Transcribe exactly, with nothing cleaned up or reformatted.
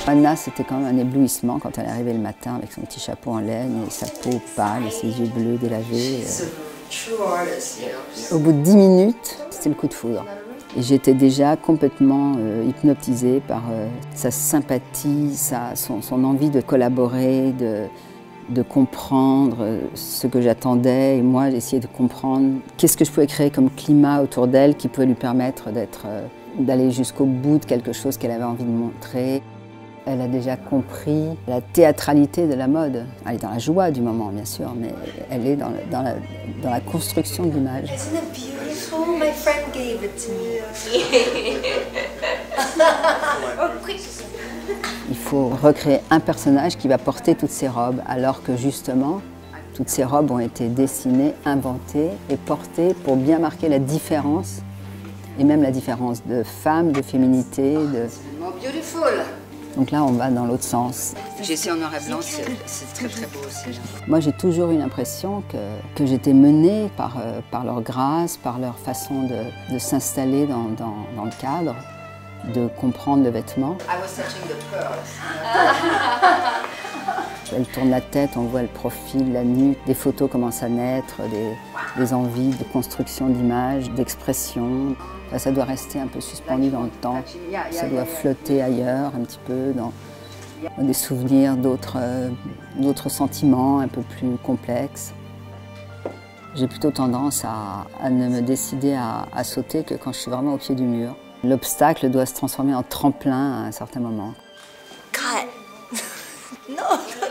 Anna, c'était quand même un éblouissement quand elle est arrivée le matin avec son petit chapeau en laine et sa peau pâle et ses yeux bleus délavés. Au bout de dix minutes, c'était le coup de foudre. Et j'étais déjà complètement euh, hypnotisée par euh, sa sympathie, sa, son, son envie de collaborer, de, de comprendre ce que j'attendais. Et moi, j'essayais de comprendre qu'est-ce que je pouvais créer comme climat autour d'elle qui pouvait lui permettre d'être, euh, d'aller jusqu'au bout de quelque chose qu'elle avait envie de montrer. Elle a déjà compris la théâtralité de la mode. Elle est dans la joie du moment, bien sûr, mais elle est dans, le, dans, la, dans la construction de l'image. Isn't it beautiful? My friend gave it to me. Il faut recréer un personnage qui va porter toutes ces robes, alors que justement, toutes ces robes ont été dessinées, inventées et portées pour bien marquer la différence, et même la différence de femme, de féminité. De... Donc là, on va dans l'autre sens. J'ai essayé en noir et blanc, c'est très très beau aussi. Moi, j'ai toujours eu l'impression que, que j'étais menée par, euh, par leur grâce, par leur façon de, de s'installer dans, dans, dans le cadre, de comprendre le vêtement. Elle tourne la tête, on voit le profil, la nuque, des photos commencent à naître, des, des envies de construction d'images, d'expression. Enfin, ça doit rester un peu suspendu dans le temps, ça doit flotter ailleurs un petit peu, dans, dans des souvenirs d'autres euh, d'autres sentiments un peu plus complexes. J'ai plutôt tendance à, à ne me décider à, à sauter que quand je suis vraiment au pied du mur. L'obstacle doit se transformer en tremplin à un certain moment. Cut! No!